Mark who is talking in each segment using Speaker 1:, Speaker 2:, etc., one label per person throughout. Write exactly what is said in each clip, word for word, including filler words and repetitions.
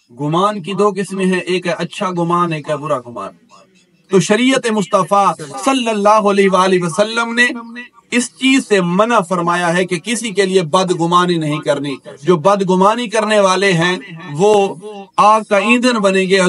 Speaker 1: گمان کی دو قسمیں ہیں، ایک ہے اچھا گمان، ایک ہے برا گمان۔ تو شریعت مصطفیٰ صلی اللہ علیہ وآلہ وسلم نے اس چیز سے منع فرمایا ہے کہ کسی کے لیے بدگمانی نہیں کرنی۔ جو بدگمانی کرنے والے ہیں وہ آگ کا ایندھن بنیں گے۔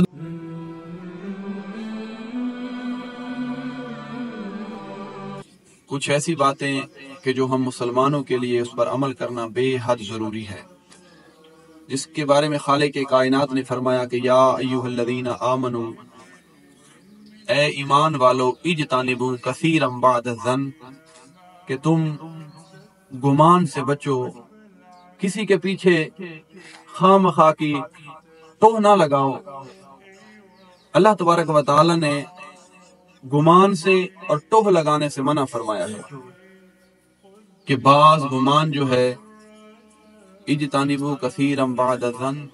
Speaker 1: کچھ ایسی باتیں کہ جو ہم مسلمانوں کے لیے اس پر عمل کرنا بے حد ضروری ہے، جس کے بارے میں خالق کائنات نے فرمایا کہ یا ایھا الذین آمنوا، اے ایمان والو، اجتنبوا کثیرا بعد الظن، کہ تم گمان سے بچو، کسی کے پیچھے خواہ مخواہ کی ٹوہ نہ لگاؤ۔ اللہ تبارک و تعالی نے گمان سے اور ٹوہ لگانے سے منع فرمایا ہے کہ بعض گمان جو ہے اجتنبوا کثیرا بعد الظن،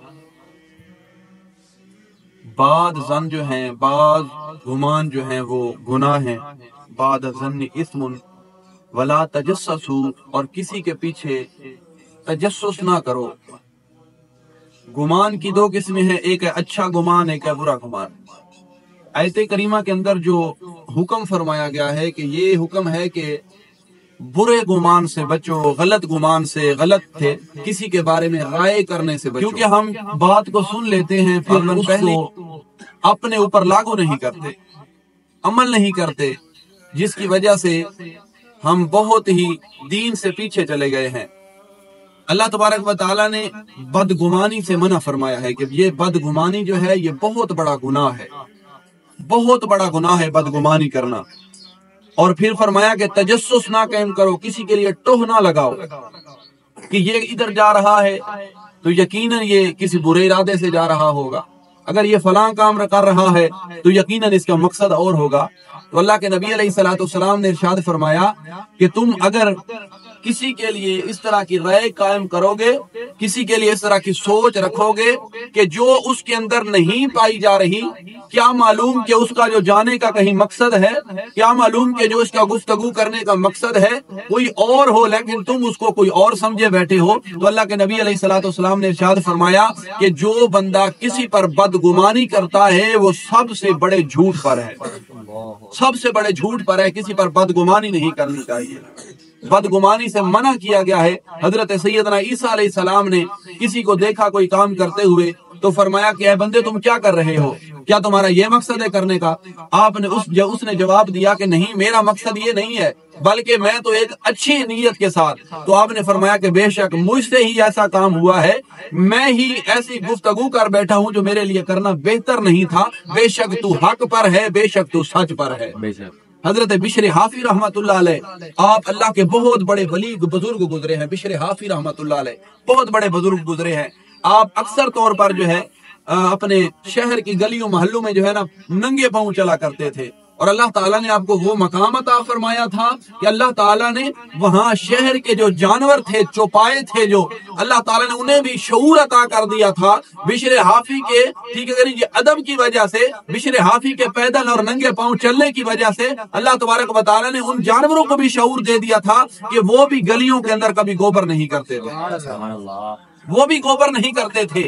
Speaker 1: بعض ظن جو ہیں، بعض گمان جو ہیں وہ گناہ ہیں۔ بعد الظن اثم ولا تجسسوا، اور کسی کے پیچھے تجسس نہ کرو۔ گمان کی دو قسمیں ہیں، ایک ہے اچھا گمان، ایک ہے برا گمان۔ آیت کریمہ کے اندر جو حکم فرمایا گیا ہے کہ یہ حکم ہے کہ برے گمان سے بچو، غلط گمان سے، غلط تھے کسی کے بارے میں رائے کرنے سے بچو، کیونکہ ہم بات کو سن لیتے ہیں پھر اس کو اپنے اوپر لاگو نہیں کرتے، عمل نہیں کرتے، جس کی وجہ سے ہم بہت ہی دین سے پیچھے چلے گئے ہیں۔ اللہ تبارک و تعالیٰ نے بدگمانی سے منع فرمایا ہے کہ یہ بدگمانی جو ہے یہ بہت بڑا گناہ ہے، بہت بڑا گناہ ہے بدگمانی کرنا۔ اور پھر فرمایا کہ تجسس نہ قائم کرو، کسی کے لیے ٹوہ نہ لگاؤ کہ یہ ادھر جا رہا ہے تو یقیناً یہ کسی برے ارادے سے جا رہا ہوگا، اگر یہ فلاں کام کر رہا ہے تو یقیناً اس کا مقصد اور ہوگا۔ تو اللہ کے نبی علیہ الصلوۃ والسلام نے ارشاد فرمایا کہ تم اگر کسی کے لیے اس طرح کی رائے قائم کرو گے، کسی کے لیے اس طرح کی سوچ رکھو گے کہ جو اس کے اندر نہیں پائی جا رہی، کیا معلوم کہ اس کا جو جانے کا کہیں مقصد ہے، کیا معلوم کہ جو اس کا گفتگو کرنے کا مقصد ہے کوئی اور ہو، لیکن تم اس کو کوئی اور سمجھے بیٹھے ہو۔ تو اللہ کے نبی علیہ الصلوۃ والسلام نے ارشاد فرمایا کہ جو بندہ کسی پر بدگمانی کرتا ہے وہ سب سے بڑے جھوٹ پر ہے، سب سے بڑے جھوٹ پر ہے، کسی پر بدگمانی نہیں کرنی چاہیے۔ بدگمانی سے منع کیا گیا ہے۔ حضرت سیدنا عیسیٰ علیہ السلام نے کسی کو دیکھا کوئی کام کرتے ہوئے تو فرمایا کہ اے بندے تم کیا کر رہے ہو، کیا تمہارا یہ مقصد ہے کرنے کا؟ آپ نے اس جو اس نے جواب دیا کہ نہیں، میرا مقصد یہ نہیں ہے، بلکہ میں تو ایک اچھی نیت کے ساتھ۔ تو آپ نے فرمایا کہ بے شک مجھ سے ہی ایسا کام ہوا ہے، میں ہی ایسی گفتگو کر بیٹھا ہوں جو میرے لیے کرنا بہتر نہیں تھا، بے شک تو حق پر ہے، بے شک تو سچ پر ہے۔ حضرت بشر حافی رحمۃ اللہ علیہ، آپ اللہ کے بہت بڑے ولی بزرگ گزرے ہیں، بشر حافی رحمۃ اللہ علیہ بہت بڑے بزرگ گزرے ہیں۔ آپ اکثر طور پر جو ہے اپنے شہر کی گلیوں محلوں میں جو ہے نا ننگے پاؤں چلا کرتے تھے، اور اللہ تعالیٰ نے آپ کو وہ مقام عطا فرمایا تھا کہ اللہ تعالیٰ نے وہاں شہر کے جو جانور تھے، چوپائے تھے، جو اللہ تعالیٰ نے انہیں بھی شعور عطا کر دیا تھا۔ بشر حافی کے ٹھیک ہے یہ ادب کی وجہ سے، بشر حافی کے پیدل اور ننگے پاؤں چلنے کی وجہ سے اللہ تبارک و تعالیٰ نے ان جانوروں کو بھی شعور دے دیا تھا کہ وہ بھی گلیوں کے اندر کبھی گوبر نہیں کرتے تھے، وہ بھی گوبر نہیں کرتے تھے۔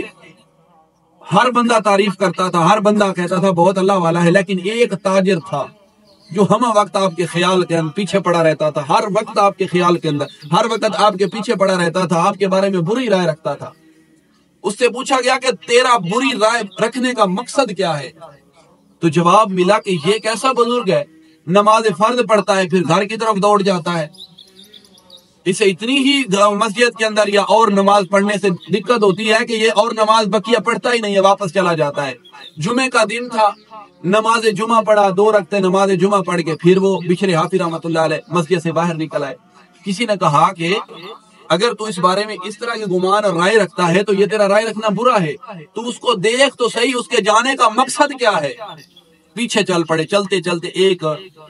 Speaker 1: ہر بندہ تعریف کرتا تھا، ہر بندہ کہتا تھا بہت اللہ والا ہے، لیکن ایک تاجر تھا جو ہمہ وقت آپ کے خیال کے اندر پیچھے پڑا رہتا تھا، ہر وقت آپ کے خیال کے اندر، ہر وقت آپ کے پیچھے پڑا رہتا تھا، آپ کے بارے میں بری رائے رکھتا تھا۔ اس سے پوچھا گیا کہ تیرا بری رائے رکھنے کا مقصد کیا ہے؟ تو جواب ملا کہ یہ کیسا بزرگ ہے، نماز فرض پڑھتا ہے پھر گھر کی طرف دوڑ جاتا ہے، اسے اتنی ہی مسجد کے اندر یا اور نماز پڑھنے سے دقت ہوتی ہے کہ یہ اور نماز بقیہ پڑھتا ہی نہیں ہے، واپس چلا جاتا ہے۔ جمعے کا دن تھا، نماز جمعہ پڑھا، دو رکعتیں نماز جمعہ پڑھ کے پھر وہ بشر حافی رحمۃ اللہ علیہ مسجد سے باہر نکل آئے۔ کسی نے کہا کہ اگر تو اس بارے میں اس طرح کی گمان اور رائے رکھتا ہے تو یہ تیرا رائے رکھنا برا ہے، تو اس کو دیکھ تو صحیح، اس کے جانے کا مقصد کیا ہے۔ پیچھے چل پڑے، چلتے چلتے ایک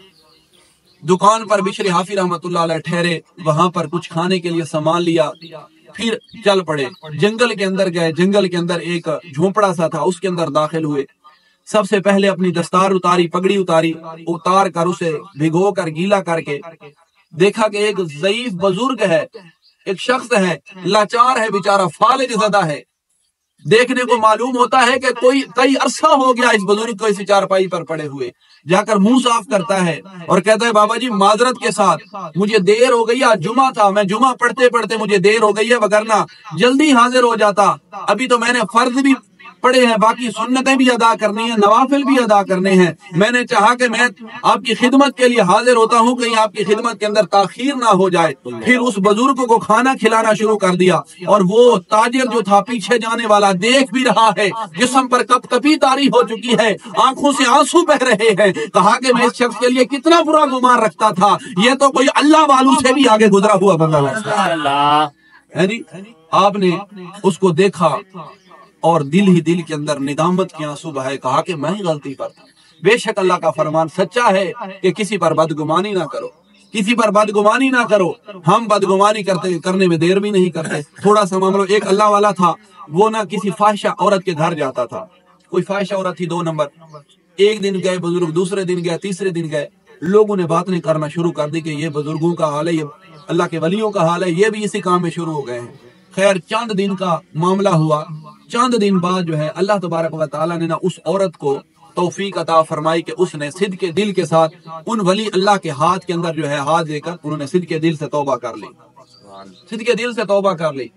Speaker 1: دکان پر بشر حافی رحمۃ اللہ علیہ ٹھہرے، وہاں پر کچھ کھانے کے لیے سامان لیا، پھر چل پڑے، جنگل کے اندر گئے، جنگل کے اندر ایک جھونپڑا سا تھا، اس کے اندر داخل ہوئے۔ سب سے پہلے اپنی دستار اتاری، پگڑی اتاری، اتار کر اسے بھگو کر گیلا کر کے دیکھا کہ ایک ضعیف بزرگ ہے، ایک شخص ہے، لاچار ہے، بیچارہ فالج زدہ ہے، دیکھنے کو معلوم ہوتا ہے کہ کوئی کئی عرصہ ہو گیا اس بزرگ کو اسی چارپائی پر پڑے ہوئے، جا کر منہ صاف کرتا ہے اور کہتا ہے بابا جی معذرت کے ساتھ مجھے دیر ہو گئی، آج جمعہ تھا، میں جمعہ پڑھتے پڑھتے مجھے دیر ہو گئی ہے، وگرنہ جلدی حاضر ہو جاتا، ابھی تو میں نے فرض بھی پڑے ہیں، باقی سنتیں بھی ادا کرنی ہیں، نوافل بھی ادا کرنے ہیں، میں نے چاہا کہ میں آپ کی خدمت کے لیے حاضر ہوتا ہوں، کہیں آپ کی خدمت کے اندر تاخیر نہ ہو جائے۔ پھر اس بزرگ کو کھانا کھلانا شروع کر دیا، اور وہ تاجر جو تھا پیچھے جانے والا دیکھ بھی رہا ہے، جسم پر کپ کپی طاری ہو چکی ہے، آنکھوں سے آنسو بہ رہے ہیں، کہا کہ میں اس شخص کے لیے کتنا برا گمان رکھتا تھا، یہ تو کوئی اللہ والوں سے بھی آگے گزرا ہوا بندہ ہے۔ آپ نے اس کو دیکھا اور دل ہی دل کے اندر ندامت کے آنسو بہائے، کہا کہ میں ہی غلطی پر تھا، بے شک اللہ کا فرمان سچا ہے کہ کسی پر بدگمانی نہ کرو، کسی پر بدگمانی نہ کرو۔ ہم بدگمانی کرتے کرنے میں دیر بھی نہیں کرتے۔ تھوڑا سا معاملہ، ایک اللہ والا تھا، وہ نہ کسی فاحشہ عورت کے گھر جاتا تھا، کوئی فاحشہ عورت تھی دو نمبر، ایک دن گئے بزرگ، دوسرے دن گئے، تیسرے دن گئے، لوگوں نے باتیں کرنا شروع کر دی کہ یہ بزرگوں کا حال ہے، یہ اللہ کے ولیوں کا حال ہے، یہ بھی اسی کام میں شروع ہو گئے ہیں۔ خیر چاند دن کا معاملہ ہوا، چاند دن بعد جو ہے اللہ تبارک و تعالیٰ نے نہ اس عورت کو توفیق عطا فرمائی کہ اس نے صدق کے دل کے ساتھ ان ولی اللہ کے ہاتھ کے اندر جو ہے ہاتھ دے کر انہوں نے صدق کے دل سے توبہ کر لی، صدق کے دل سے توبہ کر لی۔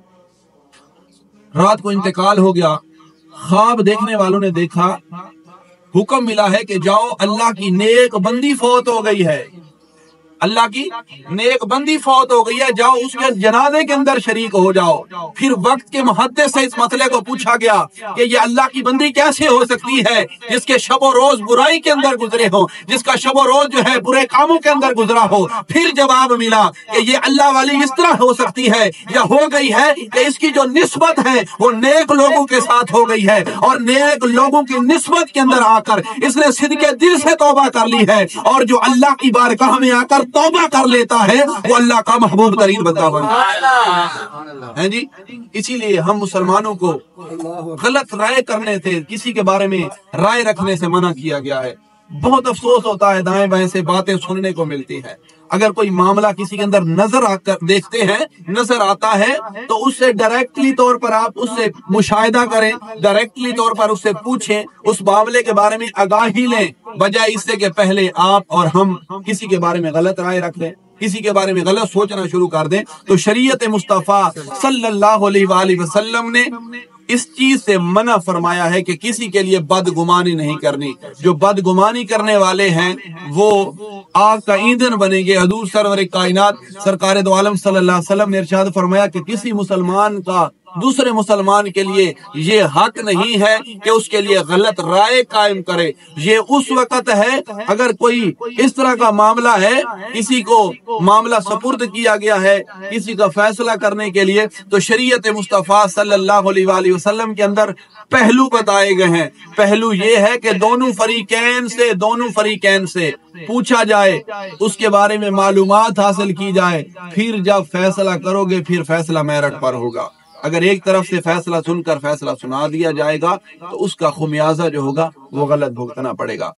Speaker 1: رات کو انتقال ہو گیا، خواب دیکھنے والوں نے دیکھا، حکم ملا ہے کہ جاؤ اللہ کی نیک بندی فوت ہو گئی ہے، اللہ کی نیک بندی فوت ہو گئی ہے، جاؤ اس کے جنازے کے اندر شریک ہو جاؤ۔ پھر وقت کے محدث سے اس مسئلے کو پوچھا گیا کہ یہ اللہ کی بندی کیسے ہو سکتی ہے جس کے شب و روز برائی کے اندر گزرے ہو، جس کا شب و روز جو ہے برے کاموں کے اندر گزرا ہو۔ پھر جواب ملا کہ یہ اللہ والی اس طرح ہو سکتی ہے یا ہو گئی ہے کہ اس کی جو نسبت ہے وہ نیک لوگوں کے ساتھ ہو گئی ہے، اور نیک لوگوں کی نسبت کے اندر آ کر اس نے صدق دل سے توبہ کر لی ہے، اور جو اللہ کی بارگاہ میں آ کر توبہ کر لیتا ہے وہ اللہ کا محبوب ترین بندہ بنتا ہے جی۔ اسی لیے ہم مسلمانوں کو غلط رائے کرنے سے، کسی کے بارے میں رائے رکھنے سے منع کیا گیا ہے۔ بہت افسوس ہوتا ہے، دائیں بائیں سے باتیں سننے کو ملتی ہے، اگر کوئی معاملہ کسی کے اندر نظر آ کر دیکھتے ہیں، نظر آتا ہے، تو اس سے ڈائریکٹلی طور پر آپ اس سے مشاہدہ کریں، ڈائریکٹلی طور پر اس سے پوچھیں، اس معاملے کے بارے میں آگاہی لیں، بجائے اس سے کہ پہلے آپ اور ہم کسی کے بارے میں غلط رائے رکھ لیں، کسی کے بارے میں غلط سوچنا شروع کر دیں۔ تو شریعت مصطفیٰ صلی اللہ علیہ وآلہ وسلم نے اس چیز سے منع فرمایا ہے کہ کسی کے لیے بدگمانی نہیں کرنی۔ جو بدگمانی کرنے والے ہیں وہ آگ کا ایندھن بنیں گے۔ حضور سرور کائنات سرکار دو عالم صلی اللہ علیہ وسلم نے ارشاد فرمایا کہ کسی مسلمان کا دوسرے مسلمان کے لیے یہ حق نہیں ہے کہ اس کے لیے غلط رائے قائم کرے۔ یہ اس وقت ہے اگر کوئی اس طرح کا معاملہ ہے، کسی کو معاملہ سپرد کیا گیا ہے کسی کا فیصلہ کرنے کے لیے، تو شریعت مصطفیٰ صلی اللہ علیہ وآلہ وسلم کے اندر پہلو بتائے گئے ہیں۔ پہلو یہ ہے کہ دونوں فریقین سے دونوں فریقین سے پوچھا جائے، اس کے بارے میں معلومات حاصل کی جائے، پھر جب فیصلہ کرو گے پھر فیصلہ میرٹ پر ہوگا۔ اگر ایک طرف سے فیصلہ سن کر فیصلہ سنا دیا جائے گا تو اس کا خمیازہ جو ہوگا وہ غلط بھگتنا پڑے گا۔